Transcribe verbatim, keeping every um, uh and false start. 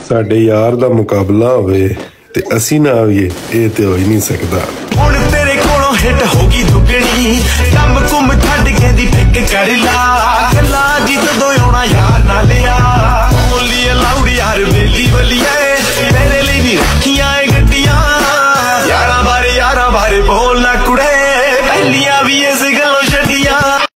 ਸਾਡੇ ਯਾਰ ਦਾ ਮੁਕਾਬਲਾ ਹੋਵੇ ਤੇ ਅਸੀਂ ਨਾ ਆਈਏ, ਇਹ ਤੇ ਹੋ ਹੀ ਨਹੀਂ ਸਕਦਾ। ਹੁਣ ਤੇਰੇ ਕੋਲੋਂ ਹਿੱਟ ਹੋ ਗਈ ਦੁੱਗਣੀ, ਕੰਮ ਕੁੰਮ ਛੱਡ ਕੇ ਦੀ ਫਿੱਕ ਕਰ ਲਾ, ਗੱਲਾਂ ਜੀ ਜਦੋਂ